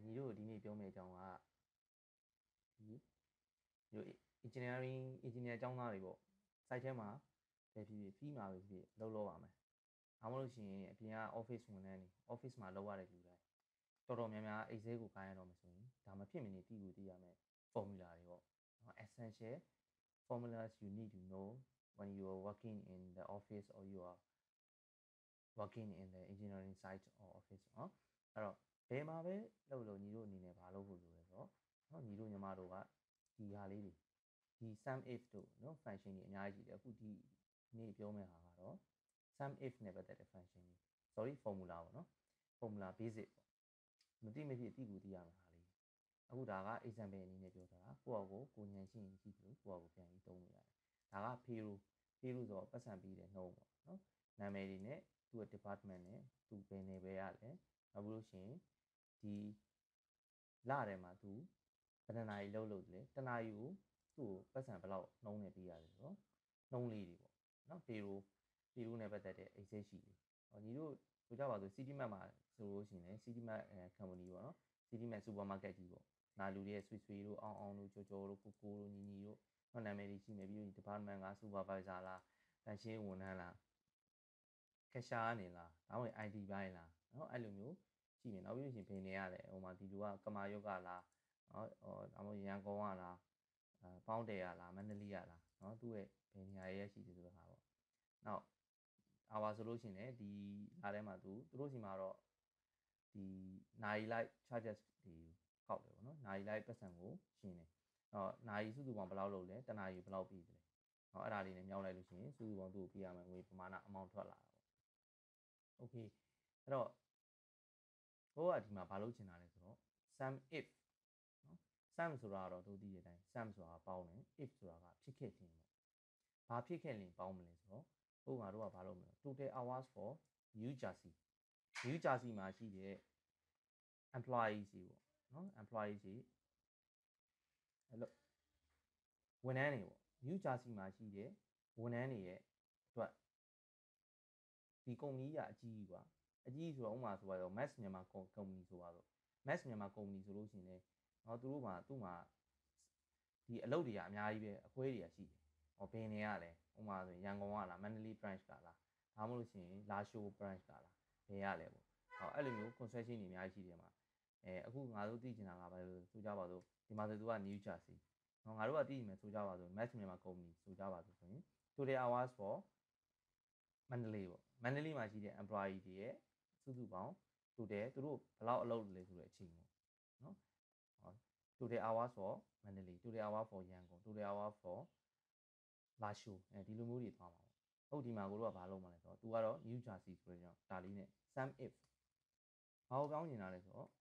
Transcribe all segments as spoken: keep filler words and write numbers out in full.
ညီတို့ဒီနေ့ပြောမယ့်အကြောင်းကဒီညီတို့ engineering engineer ကျောင်းသားတွေပေါ့ site ထဲမှာပဲဖြစ်ဖြစ် fee မှာပဲဖြစ်ဖြစ်လုပ်လို့ပါမယ်။ဒါမှမဟုတ်ရှင်အပြင်က office ဝန်ထမ်းတွေ office မှာလုပ်ရတဲ့လူတိုင်းတော်တော်များများ Excel ကိုကိုင်းရတော့မယ်ဆိုရင်ဒါမဖြစ်မနေသိကိုသိရမယ် formula တွေပေါ့နော် essential formulas you need to know when you are working in the office or you are working in the engineering site or office เนาะအဲ့တော့ဘယ်မှာပဲလုပ်လို့ညီတို့အနေနဲ့ဘာလုပ်ဖို့လိုလဲဆိုတော့เนาะညီတို့ညီမတို့ကဒီဟာလေးတွေဒီ sum if တို့เนาะ function တွေအများကြီးရှိတယ်အခုဒီနေ့ပြောမယ့်ဟာကတော့ sum if နဲ့ပတ်သက်တဲ့ function တွေ sorry formula ပေါ့เนาะ formula basic ပေါ့မသိမဖြစ်သိကိုသိရမှာဟာလေးအခုဒါက example အနေနဲ့ပြောတာကိုယ့်အကိုကိုဉာဏ်ရှိရင်ကြည့်လို့ကိုယ့်အကိုပြန်ပြီးသုံးလို့ရတယ်ဒါက payroll payroll ဆိုတော့ပတ်စံပေးတဲ့နှုန်းပေါ့เนาะနာမည်တွေနဲ့သူ့ရဲ့ department နဲ့သူဘယ်နယ်ပဲရလဲနောက်ပြီးလို့ရှိရင်ဒီလထဲမှာသူဘယ်နှနာရီလောက်လုပ်တယ်လဲတနာရီကိုသူ့ကိုပတ်စံဘယ်လောက်နှုံးနေပေးရတယ်ဆိုတော့နှုံးလေးတွေပေါ့เนาะ payroll payroll နဲ့ပတ်သက်တဲ့ excel sheet တွေဟောညီတို့ဆိုကြပါစို့ Citymap မှာဆိုလို့ရှိရင်လည်း Citymap company ပေါ့နော် Citymap supermarket ကြီးပေါ့နာလူတွေရဲ့ဆွေဆွေတို့အောင်အောင်တို့ကြော်ကြော်တို့ကိုကိုတို့ညီညီတို့ဟောနာမည်တွေရှိမယ်ပြီးတော့ department က supervisor လားတန်ရှင်းဝန်ထမ်းလားကက်ရှာကနေလားဒါမှမဟုတ် I T ဘိုင်းလားเนาะအဲ့လိုမျိုးရှိမယ်နောက်ပြီးလို့ရှိရင်ဘယ်နေရလဲဟိုမှာဒီလူကကမာရုတ်ကလားเนาะဟောဒါမှမဟုတ်ရန်ကုန်ကလားအဲပေါင်းတယ်ရလားမန္တလေးကလားเนาะသူ့ရဲ့ဘယ်နေရာရဲ့ရှိတယ်ဆိုတဲ့ဟာပေါ့နောက်အာဝါဆိုလို့ရှိရင်လည်းဒီလာထဲမှာသူသူတို့စီမှာတော့ဒီနိုင်လိုက် charges တွေကောက်တယ်ပေါ့နော်နိုင်လိုက်ပတ်စံကိုရှင်းတယ်အော်နိုင်စုစုပေါင်းဘယ်လောက်လုပ်လဲတနာရီဘယ်လောက်ပြီးတယ်ဟောအဲ့ဒါလေးနဲ့မြောက်လိုက်လို့ရှိရင်စုစုပေါင်းသူ့ကိုပြရမယ်ငွေပမာဏအမောင့်ထွက်လာတာပေါ့โอเคအဲ့တော့ဘိုးကဒီမှာဘာလုပ်ချင်တာလဲဆိုတော့ sum if နော် sum ဆိုတာတော့သူသိတဲ့အတိုင်း sum ဆိုတာပေါင်းတယ် if ဆိုတာကဖြစ်ခဲ့ခြင်းပေါ့ဘာဖြစ်ခဲ့ရင်ပေါင်းမလဲဆိုတော့ဘိုးငါတို့ကဘာလုပ်မလဲ total hours for New Jersey New Jersey မှာရှိတဲ့ employees တွေပေါ့နော် employees တွေအဲ့လိုဝန်ထမ်းတွေပေါ့ New Jersey မှာရှိတဲ့ဝန်ထမ်းတွေရဲ့အတွက်ဒီကုမ္ပဏီကအကြီးကြီးကွာအကြီးဆိုတော့ဥမာဆိုတော့ Max မြန်မာ company ဆိုပါတော့ Max မြန်မာ company ဆိုလို့ရှိရင်လည်းเนาะသူတို့မှာသူ့မှာဒီအလုပ်တွေကအများကြီးပဲအခွဲတွေကရှိတယ်ဟောဘယ်နေရလဲဥမာဆိုရင်ရန်ကုန်ကလားမန္တလေး branch ကလားဒါမှမဟုတ်လို့ရှိရင်လာရှိုး branch ကလားဘယ်ရလဲပေါ့ဟောအဲ့လိုမျိုး construction တွေအများကြီးရှိတယ်မှာအဲအခုငါတို့သိချင်တာကဘာလို့ဆိုကြပါစို့ဒီမှာဆိုသူက New Jersey เนาะငါတို့ကသိချင်မယ်ဆိုကြပါစို့ Max မြန်မာ company ဆိုကြပါစို့ဆိုရင် total hours for မန္တလေးပေါ့မန္တလေးမှာရှိတဲ့ employee တွေရဲ့စုစုပေါင်း total သူတို့ဘယ်လောက်အလုပ်လဲဆိုတဲ့အချိန်ပေါ့နော်ဟော total hours for မန္တလေး total hour for ရန်ကုန် total hour for လာရှိုးအဲဒီလိုမျိုးတွေသွားမှာပေါ့ဟုတ်ဒီမှာကိုတို့ကဘာလုပ်မှာလဲဆိုတော့ तू ကတော့ New Jersey ဆိုတော့ဒါလေးနဲ့ sum if ဘာကိုကောင်းနေတာလဲဆိုတော့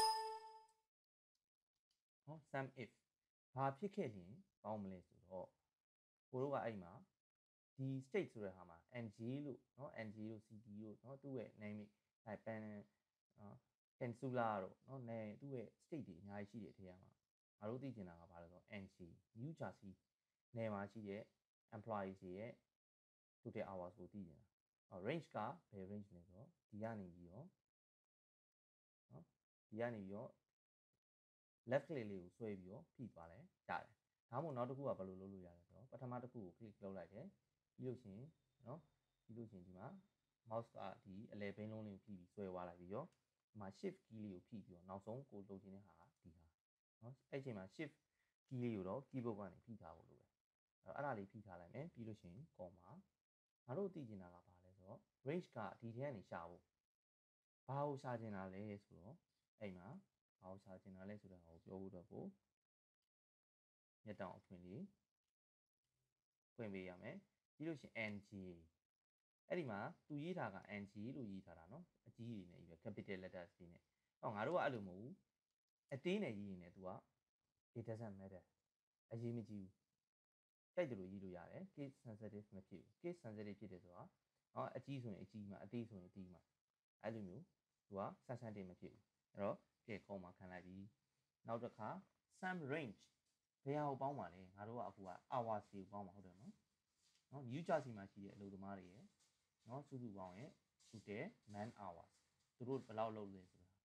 ဟော sum if ဘာဖြစ်ခဲ့ရင်ပေါင်းမလဲဆိုတော့ကိုတို့ကအဲ့မှာဒီ state ဆိုတဲ့ဟာမှာ N G လို့เนาะ N G လို့ C D လို့เนาะသူ့ရဲ့ name အဲ pen เนาะ Peninsula တို့เนาะနဲသူ့ရဲ့ state တွေအများကြီးရှိတဲ့အထက်မှာငါတို့သိချင်တာကဘာလဲဆိုတော့ N G New Jersey နယ်မှာရှိတဲ့ employees တွေရဲ့ total hours ကိုသိချင်တာဟော range ကဘယ် range လဲဆိုတော့ဒီကနေပြီးတော့เนาะဒီကနေပြီးတော့ left click လေးကိုဆွဲပြီးတော့ဖိသွားလဲရတယ်ဒါမှမဟုတ်နောက်တစ်ခုကဘယ်လိုလုပ်လို့ရလဲဆိုတော့ပထမတစ်ခုကို click လုပ်လိုက်တယ်ပြီးလို့ရှိရင်เนาะပြီးလို့ရှိရင်ဒီမှာ mouse ကဒီအလဲဘင်းလုံးလေးကိုဖိပြီးဆွဲသွားလိုက်ပြီးတော့ဒီမှာ shift key လေးကိုဖိပြီးတော့နောက်ဆုံးကိုလုပ်ချင်တဲ့ဟာကဒီဟာเนาะအဲ့ချိန်မှာ shift key လေးကိုတော့ keyboard ကနေဖိထားဖို့လိုတယ်အဲ့ဒါလေးဖိထားလိုက်မယ်ပြီးလို့ရှိရင် comma ငါတို့သိချင်တာကဘာလဲဆိုတော့ range ကဒီထဲကနေရှာဖို့ဘာကိုရှာချင်တာလဲဆိုတော့အဲ့မှာဘာကိုရှာချင်တာလဲဆိုတော့ဟိုပြောဖို့တော့ကိုမျက်တောင်အဖွင့်လေးဖွင့်ပေးရမယ်ပြီးလို့ရှိရင် N G အဲ့ဒီမှာသူရေးထားက N G လို့ရေးထားတာเนาะအကြီးကြီးနဲ့ပြီးတော့ capital letters တွေနဲ့ဟောငါတို့ကအဲ့လိုမဟုတ်ဘူးအသေးနဲ့ရေးရင်လည်း तू က it doesn't matter အရေးမကြီးဘူးကြိုက်တယ်လို့ရေးလို့ရတယ် case sensitive မဖြစ်ဘူး case sensitive ဖြစ်တယ်ဆိုတာဟောအကြီးဆိုရင်အကြီးမှာအသေးဆိုရင်အသေးမှာအဲ့လိုမျိုး तू က sensitive မဖြစ်ဘူးအဲ့တော့ကဲကောင်းမှာခံလိုက်ပြီနောက်တစ်ခါ sum range ဘယ်ဟာကိုပေါင်းပါလဲငါတို့ကအခုက hours ကိုပေါင်းမှာဟုတ်တယ်နော်နော် New Jersey မှာရှိတဲ့အလုပ်သမားတွေရဲ့နော်စုစုပေါင်းရဲ့ total man hours သူတို့ဘယ်လောက်လုပ်လဲဆိုတာ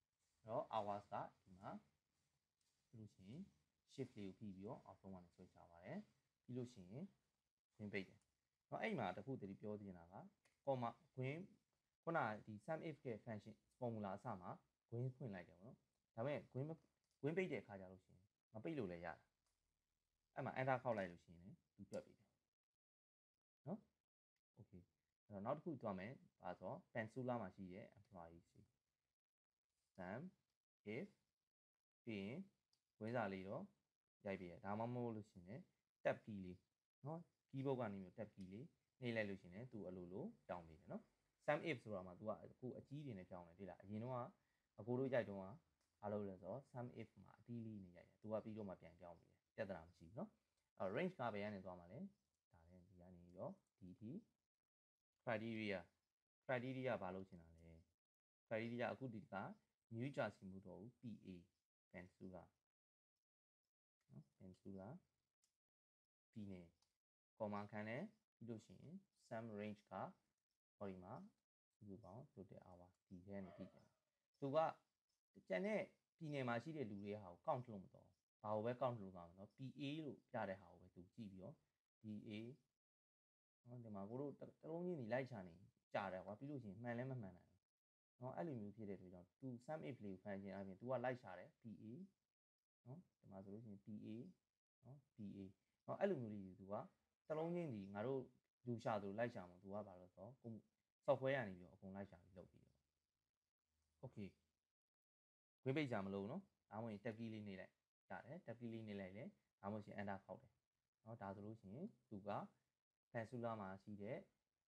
တော့ hours ကဒီမှာပြီးလို့ရှိရင် shift လေးကိုဖိပြီးတော့အောက်ဆုံးကနေဆွဲချပါတယ်ပြီးလို့ရှိရင်ဂွင်းပိတ်တယ်เนาะအဲ့မှာတခုတည်းပြောချင်တာက comma ဂွင်းခုနဒီ sum if ရဲ့ function formula အစမှာဂွင်းဖွင့်လိုက်တယ်ပေါ့နော်ဒါပေမဲ့ဂွင်းဂွင်းပိတ်တဲ့အခါကျလို့ရှိရင်မပိတ်လို့လည်းရတယ်အဲ့မှာ enter ခောက်လိုက်လို့ရှိရင်လည်းသူပြတ်ပြီเนาะ okay အဲ့တော့နောက်တစ်ခုသွားမယ်ပါဆို Peninsula မှာရှိတဲ့ employee sum if ပြီးရင်ဝင်းစာလေးတော့ရိုက်ပြရဒါမှမဟုတ်လို့ရှိရင် tab key လေးเนาะ keyboard ကနေမျိုး tab key လေးနှိပ်လိုက်လို့ရှိရင်သူ့အလိုလိုပြောင်းပေးတယ်เนาะ sum if ဆိုတာမှာ तू ကအခုအကြီးတွေနဲ့ပြောင်းတယ်တွေ့လားအရင်တော့ကအကိုတို့ရိုက်တော့ကအားလို့လဲဆိုတော့ sum if မှာအတီးလေးနဲ့ရိုက်တယ် तू ကပြီးတော့မှပြန်ပြောင်းပေးတယ်ပြဿနာမရှိဘူးเนาะအဲ့ range ကဘယ်ကနေသွားမှာလဲဒါလည်းဒီကနေပြီးတော့ဒီဒီ criteria criteria ဘာလို့ချင်တာလဲ criteria အခုဒီက new jersey မှုတော့ဘူး pa Peninsula เนาะ Peninsula ပြည်နယ် comma ခန်းနဲ့ပြီးလို့ရှိရင် sum range ကဟောဒီမှာစုစုပေါင်း total hour ဒီထဲနဲ့ပြီးတယ်သူကကျန်တဲ့ပြည်နယ်မှာရှိတဲ့လူတွေဟာကို count လုပ်မတော့ဘာကိုပဲ count လုပ်သွားမှာเนาะ pa လို့ပြတဲ့ဟာကိုပဲသူကြည့်ပြီးတော့ pa เนาะဒီမှာကိုတို့တလုံးချင်းဒီလိုက်ချနေကြာတယ်ကွာပြီးလို့ရှိရင်မှန်လဲမမှန်နိုင်ဘူးเนาะအဲ့လိုမျိုးဖြစ်တဲ့အတွက်ကြောင့် तू sum if လေးကိုဖန်ခြင်းအပြင် तू ကလိုက်ချတယ် pa เนาะဒီမှာဆိုလို့ရှိရင် pa เนาะ pa เนาะအဲ့လိုမျိုးလေး तू ကတလုံးချင်းဒီငါတို့လူရှာသူလိုက်ရှာမှာ तू ကဘာလို့ဆိုတော့ software ကနေပြီးတော့အကုန်လိုက်ရှာပြီးလုပ်ပြီးတော့ okay ဝင်းပိတ်ကြမလို့เนาะဒါမှမဟုတ် tab key လေးနေလိုက်ရတယ် tab key လေးနေလိုက်လေဒါမှမဟုတ်ရှင် enter ခောက်တယ်เนาะဒါဆိုလို့ရှိရင် तू က Peninsula မှာရှိတဲ့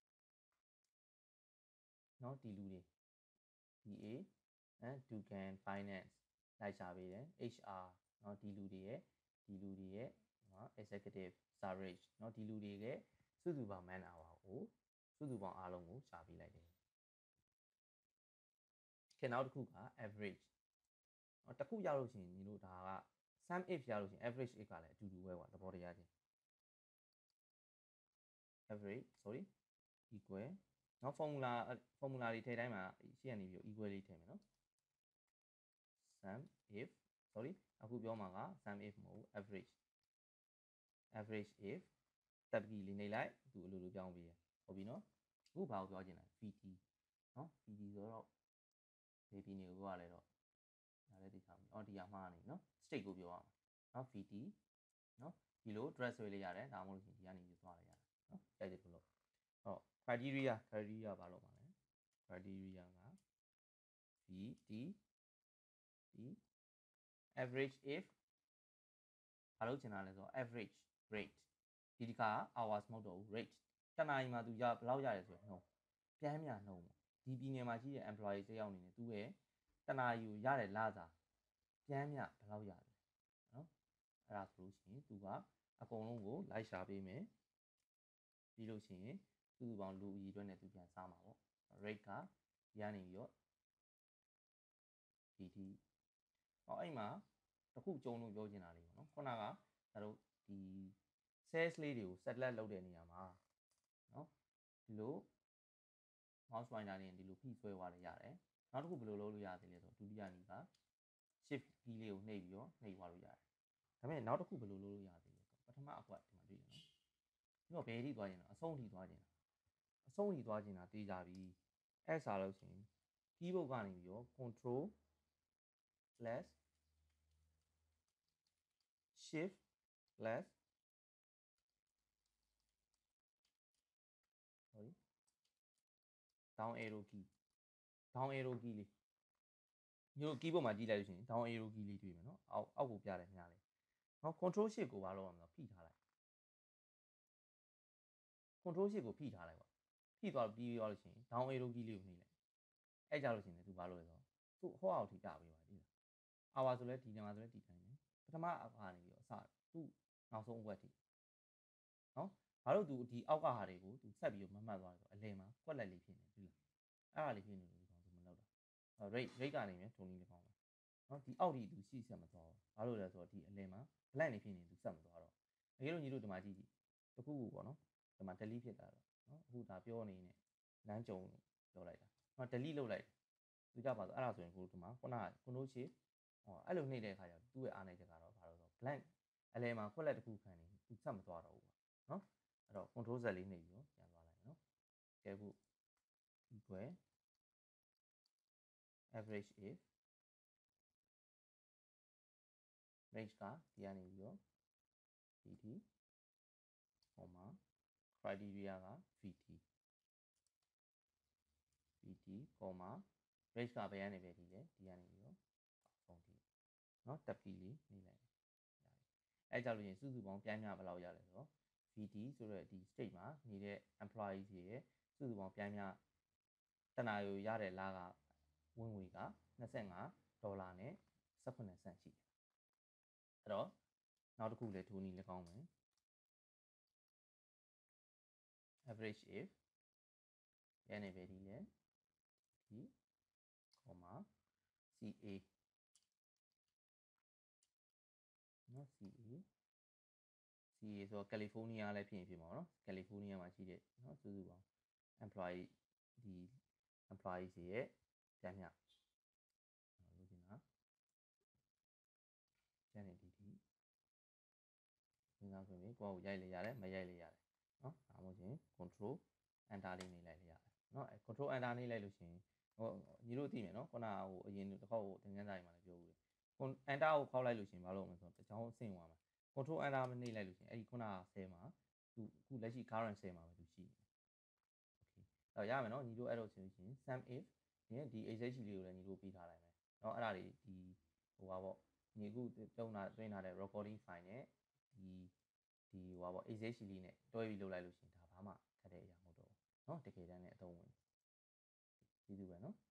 เนาะဒီလူတွေ pa အဲ Dugan Finance လိုက်ရှာပေးတယ် hr เนาะဒီလူတွေရဲ့ဒီလူတွေရဲ့เนาะ executive service เนาะဒီလူတွေရဲ့စုစုပေါင်း man hour ကိုစုစုပေါင်းအားလုံးကိုရှာပေးလိုက်တယ်ခင်နောက်တစ်ခုက average เนาะတစ်ခုရလို့ရှိရင်ညီတို့ဒါက sum if ရလို့ရှိရင် average if ကလည်းအတူတူပဲကွာသဘောတရားချင်း average sorry equal เนาะ formula formula တွေထည့်တိုင်းမှာရှေ့ကနေပြီး equal လေးထည့်မယ်เนาะ sum if sorry အခုပြောမှာက sum if မဟုတ် average average if tab key လေးနှိပ်လိုက်သူအလိုလိုပြောင်းပေးရဟုတ်ပြီเนาะအခုဘာကိုပြောချင်လဲ vt เนาะ vt ဆိုတော့ဒီပြည်နယ်ကိုပြောရလဲတော့ဒါလည်းသိချာမယ်အော်ဒီဟာမှားနေเนาะ state ကိုပြောရမှာเนาะ vt เนาะဒီလို dress ဆွဲလေးရတယ်ဒါမှမဟုတ်ဒီကနေယူသွားလိုက်ရတယ်เนาะတိုက်တယ်လို့ဟော criteria criteria ဘာလို့မှာလဲ criteria က vt ဒီ average if ဘာလို့ချင်တာလဲဆိုတော့ average rate ဒီဒီက hours မဟုတ်တော့ဘူး rate တနားရီမှာသူရဘယ်လောက်ရတယ်ဆိုတော့နှုန်းပြန်မြနှုန်းဒီပြည်နယ်မှာရှိတဲ့ employee တစ်ယောက်အနေနဲ့သူ့ရဲ့တနားရီကိုရတဲ့လစာပြန်မြဘယ်လောက်ရတယ်เนาะအဲ့ဒါဆိုလို့ရှိရင်သူကအကုန်လုံးကိုလိုက်ရှာပေးမယ်ပြီးလို့ရှိရင်စုစုပေါင်းလူအရေအတွက်နဲ့သူပြန်စားမှာပေါ့ rate ကဒီကနေပြီးတော့ vt ဟောအဲ့မှာတခုကြုံလို့ပြောချင်တာလေးပေါ့နော်ခုနကဒါတို့ဒီ sales လေးတွေကို select လုပ်တဲ့နေရာမှာเนาะဒီလို mouse pointer နဲ့ဒီလိုဖိဆွဲသွားလဲရတယ်နောက်တစ်ခုဘယ်လိုလုပ်လို့ရသေးလဲဆိုတော့ဒုတိယနည်းက shift key လေးကိုနှိပ်ပြီးတော့နှိပ်သွားလို့ရတယ်ဒါပေမဲ့နောက်တစ်ခုဘယ်လိုလုပ်လို့ရသေးလဲဆိုတော့ပထမအကွက်ဒီမှာတွေ့တယ်နော်ပြီးတော့ဘယ်အထိသွားခြင်းလဲအဆုံးအထိသွားခြင်းအဆုံးအထိသွားခြင်းတာသိကြပြီအဲ့စားလို့ရှိရင် keyboard ကနေပြီးတော့ control plus shift plus sorry down arrow key down arrow key လေးညို့ keyboard မှာကြည့်လိုက်လို့ရှိရင် down arrow key လေးတွေ့မယ်နော်အောက်အောက်ကိုပြတယ်များလေးနောက် control shift ကိုဘာလုပ်ရမလဲဖိထားလိုက် control shift ကိုဖိထားလိုက်ပါဖိသွားပြီးသွားလို့ရှိရင် down arrow key လေးကိုနှိပ်လိုက်အဲ့ကြလို့ရှိရင်သူဘာလုပ်လဲဆိုတော့သူ့ဟောအောက်ထိပြပေးပါဒီလား hour ဆိုလဲဒီနေရာဆိုလဲဒီတိုင်းပဲပထမအခါနေပြီးတော့အစသူ့နောက်ဆုံးအဝက်ထိနော်ဘာလို့သူဒီအောက်ကဟာတွေကိုသူဆက်ပြီးတော့မမှတ်သွားလဲဆိုအလယ်မှာကွက်လက်လေးဖြစ်နေပြီလားအဲ့ဒါလေးဖြစ်နေလို့ဒီကောင်သူမလောက်တာ rate rate ကနေမြဲထုံလေးလေးကောင်းပါနော်ဒီအောက်ထိသူရှိဆက်မသွားဘူးဘာလို့လဲဆိုတော့ဒီအလယ်မှာ blank နေဖြစ်နေသူဆက်မသွားတော့အကယ်လို့ညီတို့ဒီမှာကြည့်ကြည့်တခုခုပေါ့နော်ဒီမှာ delete ဖြစ်တာတော့နော်အခုဒါပြောနေနေလမ်းကြုံပြောလိုက်တာနော် delete လုပ်လိုက်သူကြပါဆိုအဲ့ဒါဆိုရင်ကိုဒီမှာခုနက control shift ဟောအဲ့လိုနှိပ်တဲ့အခါကျသူ့ရဲ့အားနည်းချက်ကတော့ဘာလို့ဆို blank အလဲမှာခွက်လက်တစ်ခုခံနေသူဆက်မသွားတော့ဘူးပေါ့နော်အဲ့တော့ control z လေးနှိပ်ပြီးတော့ပြန်သွားလိုက်နော်ကဲခု equal average if range ကဒီကနေပြီးတော့ dt, criteria က vt vt, range ကဘယ်ကနေပဲဒီလဲဒီကနေပြီးတော့ဆုံးဒီเนาะတက်ပြီးလေးနေလိုက်အဲကြောင့်လို့ရင်စုစုပေါင်းပြိုင်းများဘယ်လောက်ရလဲဆိုတော့ vt ဆိုတော့ဒီ state မှာနေတဲ့ employee တွေရဲ့စုစုပေါင်းပြိုင်းများတနာရီရတဲ့လာကဝင်ငွေက25ဒေါ်လာနဲ့18ဆန့်ရှိတယ်အဲ့တော့နောက်တစ်ခုလည်းထိုးနည်းလည်းကောင်းမယ် average if ရနေပဲဒီလဲဒီ comma ca နော် ca ca ဆိုတော့ကယ်လီဖိုးနီးယားလည်းဖြစ်ရင်ဖြစ်မှာเนาะကယ်လီဖိုးနီးယားမှာရှိတဲ့เนาะစုစုပေါင်း employee ဒီ employee တွေရဲ့ကျန်မြလို့ချင်တာကျန်နေဒီဒီစဉ်းစားခွင့်ပြီကိုယ့်ကိုရိုက်လေရတယ်မရိုက်လေရတယ်เนาะဒါမှမဟုတ်ရင် control enter လေးနေလိုက်လေရတယ်เนาะအဲ control enter နေလိုက်လို့ရှိရင်ဟိုညီတို့သိမယ်เนาะခုနကဟိုအရင်တစ်ခေါက်ဟိုသင်ခန်းစာတွေမှာလည်းပြောဦးတယ် enter ကိုခေါက်လိုက်လို့ရှိရင်ဘာလို့မလဲဆိုတော့တချောင်းဆင့်သွားမှာ control enter မနှိပ်လိုက်လို့ရှိရင်အဲ့ဒီခုနကဆဲမှာသူအခုလက်ရှိ current ဆဲမှာပဲသူရှိနေတယ် okay အဲ့ရမယ်เนาะညီတို့အဲ့တော့ဆိုလို့ရှိရင် sum if ဒီ exact လေးကိုလည်းညီတို့ပေးထားလိုက်မယ်เนาะအဲ့ဒါတွေဒီဟိုပါပေါ့ညီအခုတုံးတာတွင်းထားတဲ့ recording file နဲ့ဒီဒီဟိုပါပေါ့ exact လေးနဲ့တွဲပြီးလုပ်လိုက်လို့ရှိရင်ဒါဘာမှခက်တဲ့အရာမဟုတ်တော့ဘူးเนาะတကယ်တမ်းလည်းအသုံးဝင်ကျေးဇူးပဲเนาะ